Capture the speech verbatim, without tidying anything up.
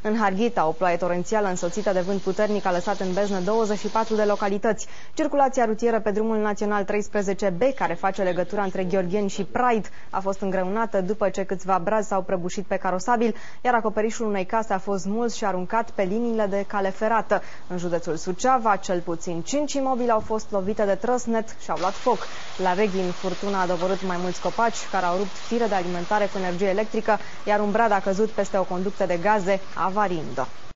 În Harghita, o ploaie torențială însoțită de vânt puternic a lăsat în beznă douăzeci și patru de localități. Circulația rutieră pe drumul național treisprezece B, care face legătura între Gheorgheni și Praid, a fost îngreunată după ce câțiva brazi s-au prăbușit pe carosabil, iar acoperișul unei case a fost smuls și aruncat pe liniile de cale ferată. În județul Suceava, cel puțin cinci imobile au fost lovite de trăsnet și au luat foc. La Reghin, furtuna a doborât mai mulți copaci care au rupt fire de alimentare cu energie electrică, iar un brad a căzut peste o conductă de gaze, avariind-o.